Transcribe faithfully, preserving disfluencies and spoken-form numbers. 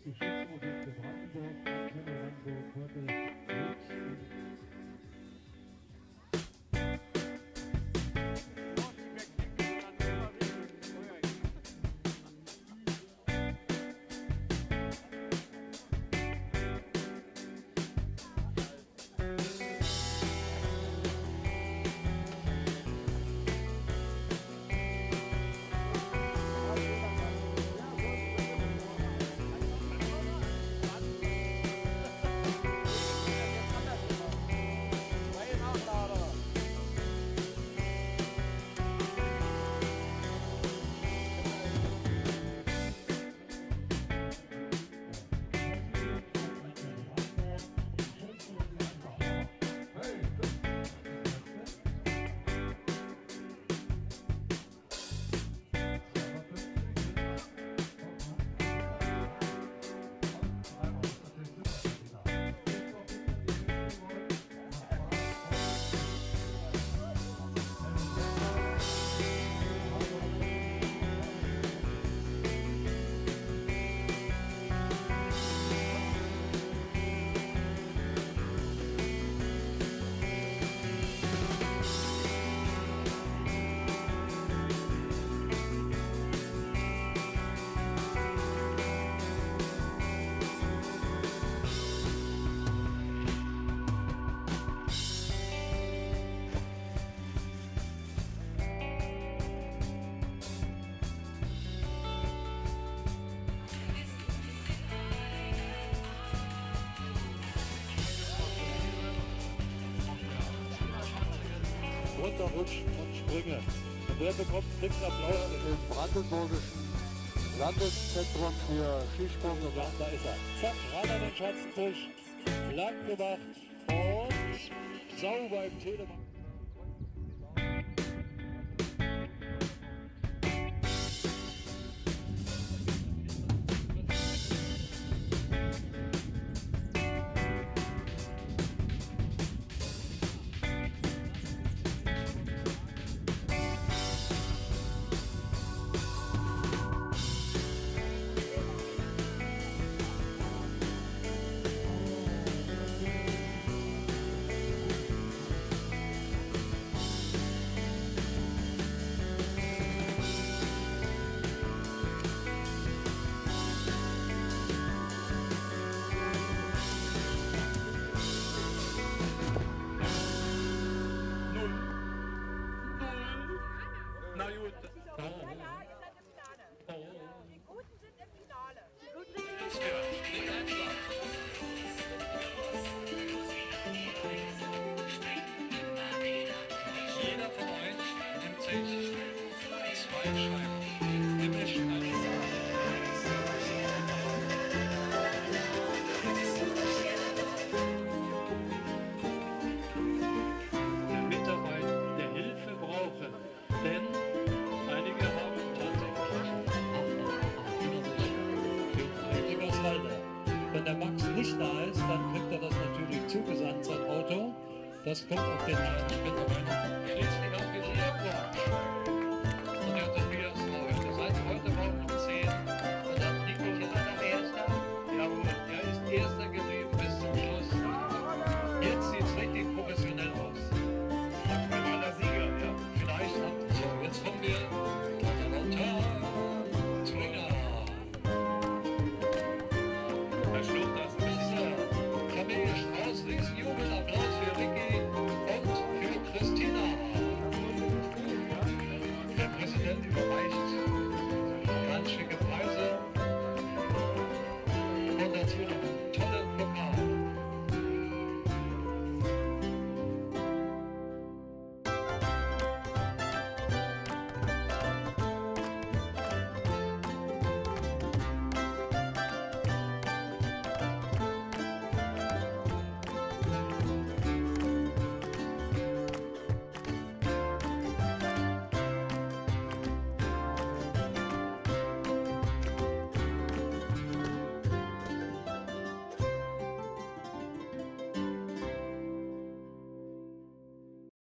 die Schiffsmusik für Brandenburg, Antenne Hamburg, heute mit. Runterrutschen und Sprünge. Und wer bekommt einen Applaus? Im brandenburgischen Landeszentrum für Skisprung. Ja, da ist er. Zack, ran an den Schatzentisch, lang gemacht und sauber im Telemann. Na gut. Ja, ja, ihr seid im Finale. Oh. Die Guten sind im Finale. Die Guten sind im Das gehört nicht einfach. Jeder von euch nimmt sich zwei Scheiben Himmelschneiden. Der Mitarbeiter, der Hilfe brauchen, denn einige haben tatsächlich Lieber Walter, wenn der Max nicht da ist, dann kriegt er das natürlich zugesandt, sein Auto. Das kommt auf den Namen Mitarbeiter.